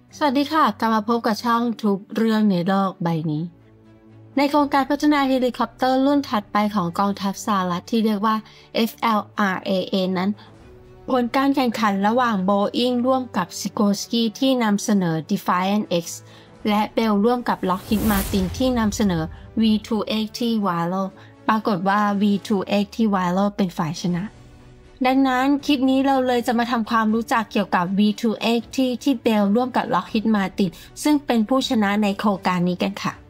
สวัสดีค่ะกลับมาพบกับช่องทุกเรื่องในโลกใบนี้ในโครงการพัฒนาเฮลิคอปเตอร์รุ่นถัดไปของกองทัพสหรัฐที่เรียกว่า FLRAA นั้นผลการแข่งขันระหว่าง Boeing ร่วมกับ Sikorsky ที่นำเสนอ Defiant X และ Bell ร่วมกับ Lockheed Martin ที่นำเสนอ V280 Valor ปรากฏว่า V280 Valor เป็นฝ่ายชนะดังนั้นคลิปนี้เราเลยจะมาทำความรู้จักเกี่ยวกับ V280 ที่เบลร่วมกับ Lockheed Martin ซึ่งเป็นผู้ชนะในโครงการนี้กันค่ะ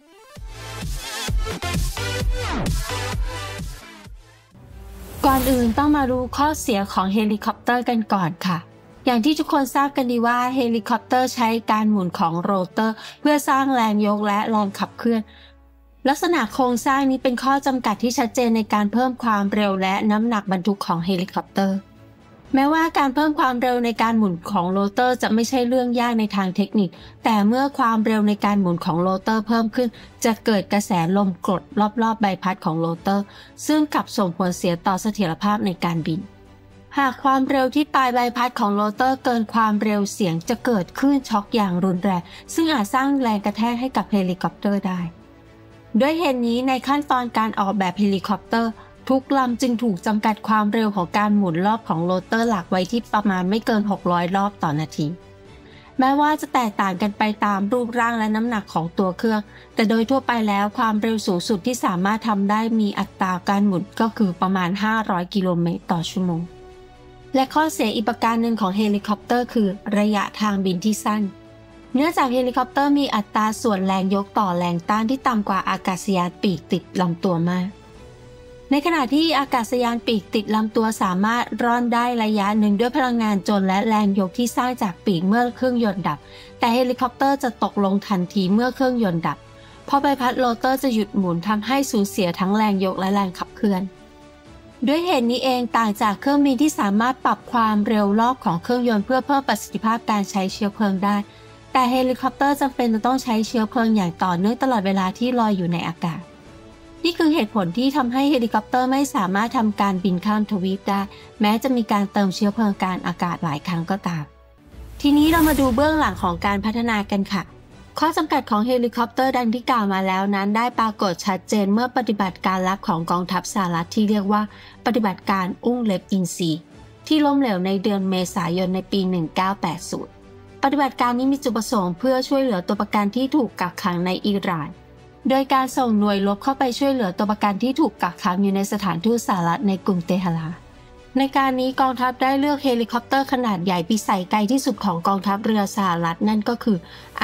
ก่อนอื่นต้องมารู้ข้อเสียของเฮลิคอปเตอร์กันก่อนค่ะอย่างที่ทุกคนทราบกันดีว่าเฮลิคอปเตอร์ใช้การหมุนของโรเตอร์เพื่อสร้างแรงยกและแรงขับเคลื่อนลักษณะโครงสร้างนี้เป็นข้อจำกัดที่ชัดเจนในการเพิ่มความเร็วและน้ำหนักบรรทุกของเฮลิคอปเตอร์แม้ว่าการเพิ่มความเร็วในการหมุนของโรเตอร์จะไม่ใช่เรื่องยากในทางเทคนิคแต่เมื่อความเร็วในการหมุนของโรเตอร์เพิ่มขึ้นจะเกิดกระแสลมกดรอบๆใบพัดของโรเตอร์ซึ่งกลับส่งผลเสียต่อเสถียรภาพในการบินหากความเร็วที่ปลายใบพัดของโรเตอร์เกินความเร็วเสียงจะเกิดคลื่นช็อคอย่างรุนแรงซึ่งอาจสร้างแรงกระแทกให้กับเฮลิคอปเตอร์ได้ด้วยเหตุนี้ในขั้นตอนการออกแบบเฮลิคอปเตอร์ทุกลำจึงถูกจำกัดความเร็วของการหมุนรอบของโรเตอร์หลักไว้ที่ประมาณไม่เกิน600รอบต่อนาทีแม้ว่าจะแตกต่างกันไปตามรูปร่างและน้ำหนักของตัวเครื่องแต่โดยทั่วไปแล้วความเร็วสูงสุดที่สามารถทำได้มีอัตราการหมุนก็คือประมาณ500กิโลเมตรต่อชั่วโมงและข้อเสียอีกประการหนึ่งของเฮลิคอปเตอร์คือระยะทางบินที่สั้นเนื่องจากเฮลิคอปเตอร์มีอัตราส่วนแรงยกต่อแรงต้านที่ต่ำกว่าอากาศยานปีกติดลำตัวมากในขณะที่อากาศยานปีกติดลำตัวสามารถร่อนได้ระยะหนึ่งด้วยพลังงานจนและแรงยกที่สร้างจากปีกเมื่อเครื่องยนต์ดับแต่เฮลิคอปเตอร์จะตกลงทันทีเมื่อเครื่องยนต์ดับเพราะใบพัดโรเตอร์จะหยุดหมุนทำให้สูญเสียทั้งแรงยกและแรงขับเคลื่อนด้วยเหตุนี้เองต่างจากเครื่องบินที่สามารถปรับความเร็วรอบของเครื่องยนต์เพื่อเพิ่มประสิทธิภาพการใช้เชื้อเพลิงได้แต่เฮลิคอปเตอร์จำเป็นจะต้องใช้เชื้อเพลิงอย่างต่อเนื่องตลอดเวลาที่ลอยอยู่ในอากาศนี่คือเหตุผลที่ทำให้เฮลิคอปเตอร์ไม่สามารถทำการบินข้ามทวีปได้แม้จะมีการเติมเชื้อเพลิงกลางอากาศหลายครั้งก็ตามทีนี้เรามาดูเบื้องหลังของการพัฒนากันค่ะข้อจำกัดของเฮลิคอปเตอร์ดังที่กล่าวมาแล้วนั้นได้ปรากฏชัดเจนเมื่อปฏิบัติการลับของกองทัพสหรัฐที่เรียกว่าปฏิบัติการอุ้งเล็บอินทรีที่ล้มเหลวในเดือนเมษายนในปี 1980ปฏิบัติการนี้มีจุดประสงค์เพื่อช่วยเหลือตัวประกันที่ถูกกักขังในอิหร่านโดยการส่งหน่วยรบเข้าไปช่วยเหลือตัวประกันที่ถูกกักขังอยู่ในสถานทูตสหรัฐในกรุงเตหะรานในการนี้กองทัพได้เลือกเฮลิคอปเตอร์ขนาดใหญ่พิสัยไกลที่สุดของกองทัพเรือสหรัฐนั่นก็คือ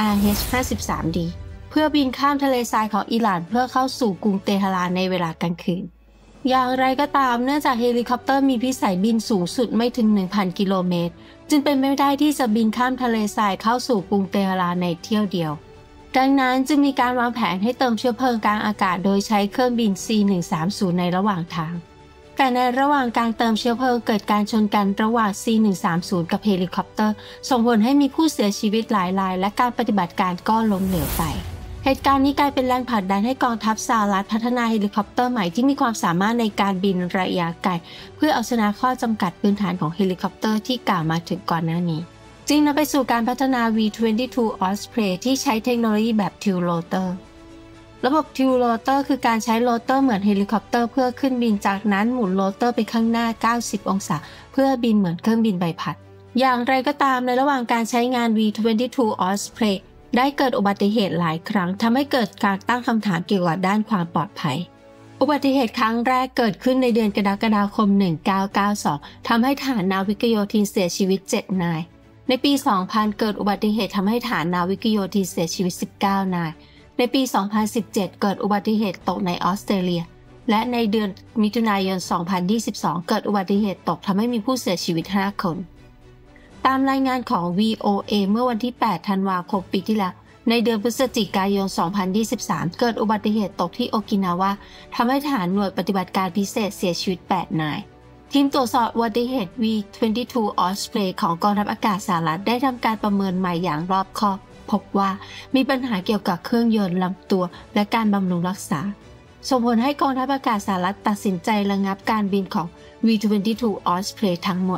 RH-53D เพื่อบินข้ามทะเลทรายของอิหร่านเพื่อเข้าสู่กรุงเตหะรานในเวลากลางคืนอย่างไรก็ตามเนื่องจากเฮลิคอปเตอร์มีพิสัยบินสูงสุดไม่ถึง 1,000 กิโลเมตรจึงเป็นไม่ได้ที่จะบินข้ามทะเลทรายเข้าสู่กรุงเตหะรานในเที่ยวเดียวดังนั้นจึงมีการวางแผนให้เติมเชื้อเพลิงกลางอากาศโดยใช้เครื่องบิน C-130 ในระหว่างทางแต่ในระหว่างการเติมเชื้อเพลิงเกิดการชนกันระหว่าง C-130 กับเฮลิคอปเตอร์ส่งผลให้มีผู้เสียชีวิตหลายรายและการปฏิบัติการก็ล้มเหลวไปเหตุการณ์นี้กลายเป็นแรงผลักดันให้กองทัพสหรัฐพัฒนาเฮลิคอปเตอร์ใหม่ที่มีความสามารถในการบินระยะไกลเพื่อเอาชนะข้อจำกัดพื้นฐานของเฮลิคอปเตอร์ที่กล่าวมาถึงก่อนหน้านี้จึงนำไปสู่การพัฒนา V-22 Osprey ที่ใช้เทคโนโลยีแบบ Tilt Rotor ระบบ Tilt Rotor คือการใช้โรเตอร์เหมือนเฮลิคอปเตอร์เพื่อขึ้นบินจากนั้นหมุนโรเตอร์ไปข้างหน้า90องศาเพื่อบินเหมือนเครื่องบินใบพัดอย่างไรก็ตามในระหว่างการใช้งาน V-22 Osprey ได้เกิดอุบัติเหตุหลายครั้งทำให้เกิดการตั้งคำถามเกี่ยวกับด้านความปลอดภัยอุบัติเหตุครั้งแรกเกิดขึ้นในเดือนกรกฎาคม 1992 ทำให้ทหารนาวิกโยธินเสียชีวิต7นายในปี 2000 เกิดอุบัติเหตุทำให้ฐานนาวิกโยธินเสียชีวิต19นายในปี 2017 เกิดอุบัติเหตุตกในออสเตรเลียและในเดือนมิถุนายน 2022 เกิดอุบัติเหตุตกทำให้มีผู้เสียชีวิต5คนตามรายงานของ VOA เมื่อวันที่ 8 ธันวาคมปีที่แล้วในเดือนพฤศจิกายน 2023 เกิดอุบัติเหตุตกที่โอกินาวาทำให้ทหารหน่วยปฏิบัติการพิเศษเสียชีวิต8นายทีมตรวจสอบอุบัติเหตุ V-22 Osprey ของกองทัพอากาศสหรัฐได้ทำการประเมินใหม่อย่างรอบคอบพบว่ามีปัญหาเกี่ยวกับเครื่องยนต์ลำตัวและการบำรุงรักษาส่งผลให้กองทัพอากาศสหรัฐตัดสินใจระงับการบินของ V-22 Osprey ทั้งหมด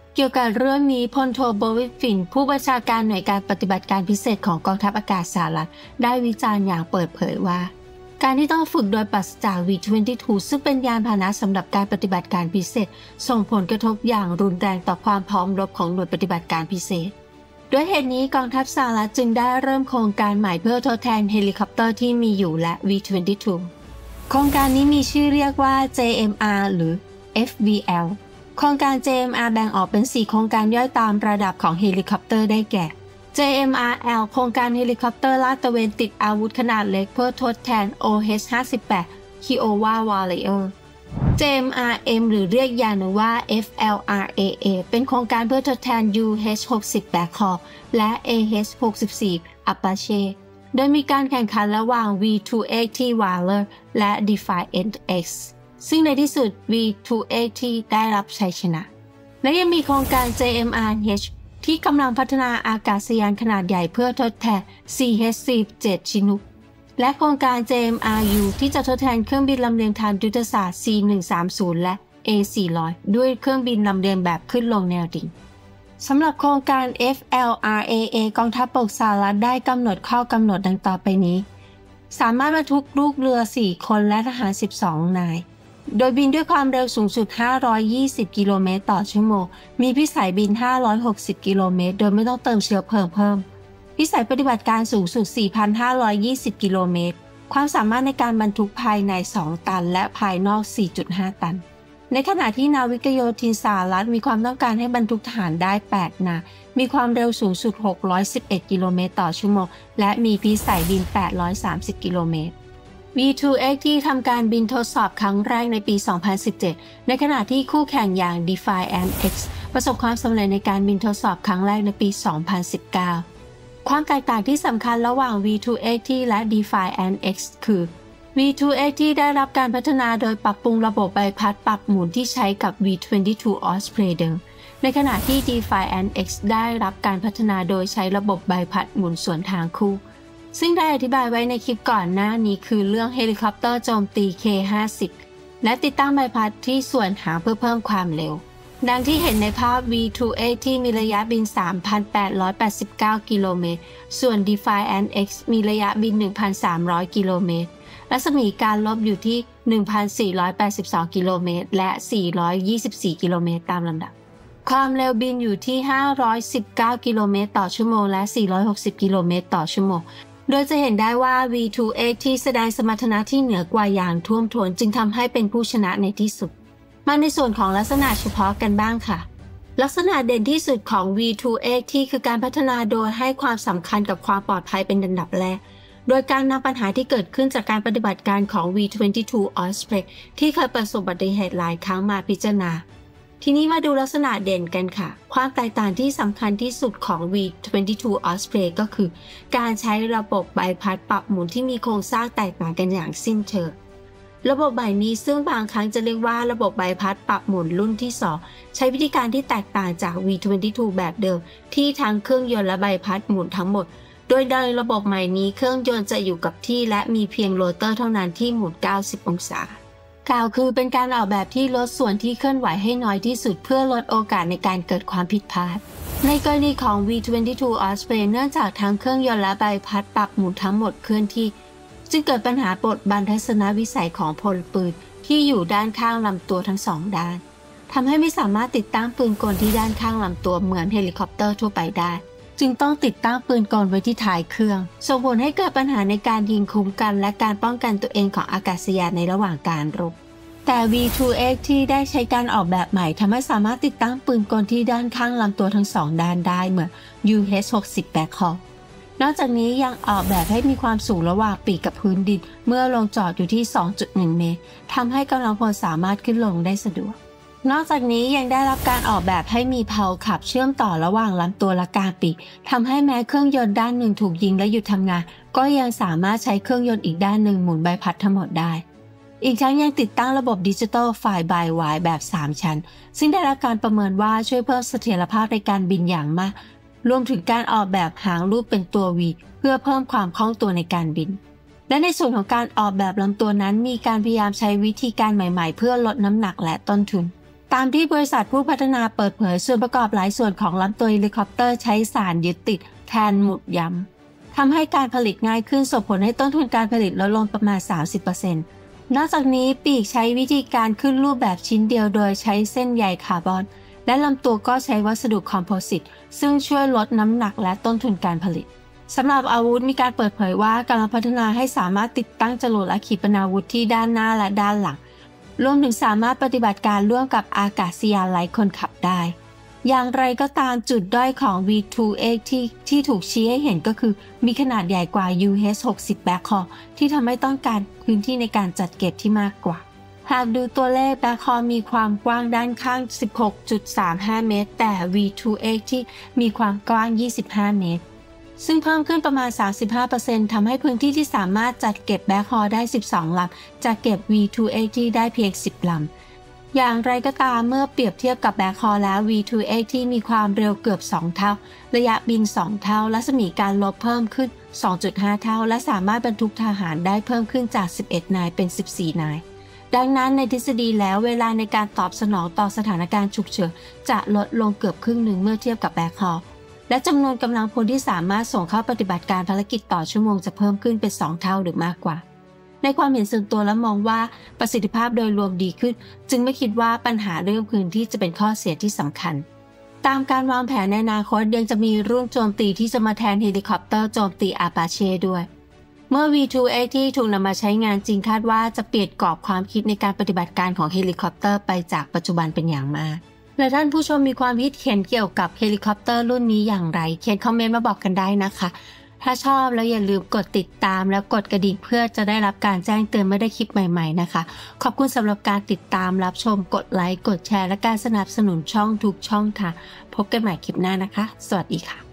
เกี่ยวกับเรื่องนี้พลโทโบวิดฟินผู้บัญชาการหน่วยการปฏิบัติการพิเศษของกองทัพอากาศสหรัฐได้วิจารณ์อย่างเปิดเผยว่าการที่ต้องฝึกโดยปราศจาก V-22 ซึ่งเป็นยานพาหนะสำหรับการปฏิบัติการพิเศษส่งผลกระทบอย่างรุนแรงต่อความพร้อมรบของหน่วยปฏิบัติการพิเศษด้วยเหตุนี้กองทัพสหรัฐจึงได้เริ่มโครงการใหม่เพื่อทดแทนเฮลิคอปเตอร์ที่มีอยู่และ V-22 โครงการนี้มีชื่อเรียกว่า JMR หรือ FVL โครงการ JMR แบ่งออกเป็น 4 โครงการย่อยตามระดับของเฮลิคอปเตอร์ได้แก่ JMRL โครงการเฮลิคอปเตอร์ลาดตระเวนติดอาวุธขนาดเล็กเพื่อทดแทน OH-58 Kiowa Warrior JMRM หรือเรียกอย่างหนึ่งว่า FLRAA เป็นโครงการเพื่อทดแทน UH-60 Blackhawk และ AH-64 Apache โดยมีการแข่งขันระหว่าง V-280 Valor และ Defiant X ซึ่งในที่สุด V-280 ได้รับชัยชนะและยังมีโครงการ JMRH ที่กำลังพัฒนาอากาศยานขนาดใหญ่เพื่อทดแทน CH-47 Chinook และโครงการ JMRU ที่จะทดแทนเครื่องบินลำเลียงทางยุทธศาสตร์ C130 และ A400 ด้วยเครื่องบินลำเลียงแบบขึ้นลงแนวดิ่งสำหรับโครงการ FLRAA กองทัพบกสหรัฐได้กำหนดข้อกำหนดดังต่อไปนี้สามารถบรรทุกลูกเรือ 4 คนและทหาร 12 นายโดยบินด้วยความเร็วสูงสุด 520 กิโลเมตรต่อชั่วโมงมีพิสัยบิน 560 กิโลเมตรโดยไม่ต้องเติมเชื้อเพลิงเพิ่มพิสัยปฏิบัติการสูงสุด 4,520 กิโลเมตรความสามารถในการบรรทุกภายใน 2 ตันและภายนอก 4.5 ตันในขณะที่นาวิกโยธินสหรัฐมีความต้องการให้บรรทุกทหารได้ 8 นายมีความเร็วสูงสุด 611 กิโลเมตรต่อชั่วโมงและมีพิสัยบิน 830 กิโลเมตรV2X ที่ทำการบินทดสอบครั้งแรกในปี 2017 ในขณะที่คู่แข่งอย่าง Defiant X ประสบความสำเร็จในการบินทดสอบครั้งแรกในปี 2019 ความแตกต่างที่สำคัญระหว่าง V2X และ Defiant X คือ V2X ที่ได้รับการพัฒนาโดยปรับปรุงระบบใบพัดปรับหมุนที่ใช้กับ V22 Osprey เดิมในขณะที่ Defiant X ได้รับการพัฒนาโดยใช้ระบบใบพัดหมุนสวนทางคู่ซึ่งได้อธิบายไว้ในคลิปก่อนหน้านี้คือเรื่องเฮลิคอปเตอร์โจมตี K-50 และติดตั้งใบพัดที่ส่วนหางเพื่อเพิ่มความเร็วดังที่เห็นในภาพ V2X ที่มีระยะบิน 3,889 กิโลเมตรส่วน Defiant X มีระยะบิน 1,300 กิโลเมตรรัศมีการลบอยู่ที่ 1,482 กิโลเมตรและ 424 กิโลเมตรตามลำดับความเร็วบินอยู่ที่ 519 กิโลเมตรต่อชั่วโมงและ 460 กิโลเมตรต่อชั่วโมงโดยจะเห็นได้ว่า V2X ที่แสดงสมรรถนะที่เหนือกว่าอย่างท่วมท้นจึงทำให้เป็นผู้ชนะในที่สุดมาในส่วนของลักษณะเฉพาะกันบ้างค่ะลักษณะเด่นที่สุดของ V2X ที่คือการพัฒนาโดยให้ความสำคัญกับความปลอดภัยเป็นอันดับแรกโดยการนำปัญหาที่เกิดขึ้นจากการปฏิบัติการของ V22 Osprey ที่เคยประสบอุบัติเหตุหลายครั้งมาพิจารณาทีนี้มาดูลักษณะเด่นกันค่ะความแตกต่างที่สำคัญที่สุดของ V22 Osprey ก็คือการใช้ระบบใบพัดปรับหมุนที่มีโครงสร้างแตกต่างกันอย่างสิ้นเชิงระบบใหม่นี้ซึ่งบางครั้งจะเรียกว่าระบบใบพัดปรับหมุนรุ่นที่ 2 ใช้วิธีการที่แตกต่างจาก V22 แบบเดิมที่ทั้งเครื่องยนต์และใบพัดหมุนทั้งหมดโดยระบบใหม่นี้เครื่องยนต์จะอยู่กับที่และมีเพียงโรเตอร์เท่านั้นที่หมุน 90 องศากล่าวคือเป็นการออกแบบที่ลดส่วนที่เคลื่อนไหวให้น้อยที่สุดเพื่อลดโอกาสในการเกิดความผิดพลาดในกรณีของ V22 Osprey เนื่องจากทั้งเครื่องยนต์และใบพัดปรับหมุนทั้งหมดเคลื่อนที่จึงเกิดปัญหาบดบังทัศนวิสัยของพลปืนที่อยู่ด้านข้างลำตัวทั้งสองด้านทำให้ไม่สามารถติดตั้งปืนกลที่ด้านข้างลำตัวเหมือนเฮลิคอปเตอร์ทั่วไปได้จึงต้องติดตั้งปืนกลไว้ที่ท้ายเครื่องส่งผลให้เกิดปัญหาในการยิงคุ้มกันและการป้องกันตัวเองของอากาศยานในระหว่างการรบแต่ V2X ที่ได้ใช้การออกแบบใหม่ทำให้สามารถติดตั้งปืนกลที่ด้านข้างลำตัวทั้งสองด้านได้เหมือน UH-60 Blackhawk นอกจากนี้ยังออกแบบให้มีความสูงระหว่างปีกกับพื้นดินเมื่อลงจอดอยู่ที่ 2.1 เมตรทำให้กำลังพลสามารถขึ้นลงได้สะดวกนอกจากนี้ยังได้รับการออกแบบให้มีเพลาขับเชื่อมต่อระหว่างลำตัวและกลางปีกทำให้แม้เครื่องยนต์ด้านหนึ่งถูกยิงและหยุดทำงานก็ยังสามารถใช้เครื่องยนต์อีกด้านหนึ่งหมุนใบพัดทั้งหมดได้อีกทั้งยังติดตั้งระบบดิจิทัลไฟล์ by wire แบบ 3 ชั้นซึ่งได้รับการประเมินว่าช่วยเพิ่มเสถียรภาพในการบินอย่างมากรวมถึงการออกแบบหางรูปเป็นตัว V เพื่อเพิ่มความคล่องตัวในการบินและในส่วนของการออกแบบลำตัวนั้นมีการพยายามใช้วิธีการใหม่ๆเพื่อลดน้ำหนักและต้นทุนตามที่บริษัทผู้พัฒนาเปิดเผยส่วนประกอบหลายส่วนของลำตัวเฮลิคอปเตอร์ใช้สารยึดติดแทนหมุดย้ำทำให้การผลิตง่ายขึ้นส่งผลให้ต้นทุนการผลิตลดลงประมาณ 30%นอกจากนี้ปีกใช้วิธีการขึ้นรูปแบบชิ้นเดียวโดยใช้เส้นใยคาร์บอนและลำตัวก็ใช้วัสดุคอมโพสิตซึ่งช่วยลดน้ำหนักและต้นทุนการผลิตสำหรับอาวุธมีการเปิดเผยว่ากำลังพัฒนาให้สามารถติดตั้งจรวดและขีปนาวุธที่ด้านหน้าและด้านหลังรวมถึงสามารถปฏิบัติการร่วมกับอากาศยานไร้คนขับได้อย่างไรก็ตามจุดด้อยของ V2X ที่ถูกชี้ให้เห็นก็คือมีขนาดใหญ่กว่า UH-60 Backhaul ที่ทำให้ต้องการพื้นที่ในการจัดเก็บที่มากกว่าหากดูตัวเลข Backhaul มีความกว้างด้านข้าง 16.35 เมตรแต่ V2X ที่มีความกว้าง 25 เมตรซึ่งเพิ่มขึ้นประมาณ 35% ทำให้พื้นที่ที่สามารถจัดเก็บ Backhaul ได้ 12 ลำจะเก็บ V2X ที่ได้เพียง 10 ลำอย่างไรก็ตามเมื่อเปรียบเทียบกับ Backhaul แล้ว V2X ที่มีความเร็วเกือบ 2 เท่าระยะบิน 2 เท่ารัศมีการลบเพิ่มขึ้น 2.5 เท่าและสามารถบรรทุกทหารได้เพิ่มขึ้นจาก 11 นายเป็น 14 นายดังนั้นในทฤษฎีแล้วเวลาในการตอบสนองต่อสถานการณ์ฉุกเฉินจะลดลงเกือบครึ่งหนึ่งเมื่อเทียบกับ Backhaul และจำนวนกำลังพลที่สามารถส่งเข้าปฏิบัติการภารกิจต่อชั่วโมงจะเพิ่มขึ้นเป็น 2 เท่าหรือมากกว่าในความเห็นส่วนตัวและมองว่าประสิทธิภาพโดยรวมดีขึ้นจึงไม่คิดว่าปัญหาเรื่องพื้นที่จะเป็นข้อเสียที่สำคัญตามการวางแผนในอนาคตยังจะมีรุ่นโจมตีที่จะมาแทนเฮลิคอปเตอร์โจมตีอาปาเช่ด้วยเมื่อ V2X ที่ถูกนำมาใช้งานจริงคาดว่าจะเปลี่ยนกรอบความคิดในการปฏิบัติการของเฮลิคอปเตอร์ไปจากปัจจุบันเป็นอย่างมากและท่านผู้ชมมีความคิดเห็นเกี่ยวกับเฮลิคอปเตอร์รุ่นนี้อย่างไรเขียนคอมเมนต์มาบอกกันได้นะคะถ้าชอบแล้วอย่าลืมกดติดตามและกดกระดิ่งเพื่อจะได้รับการแจ้งเตือนเมื่อได้คลิปใหม่ๆนะคะขอบคุณสำหรับการติดตามรับชมกดไลค์กดแชร์และการสนับสนุนช่องทุกช่องค่ะพบกันใหม่คลิปหน้านะคะสวัสดีค่ะ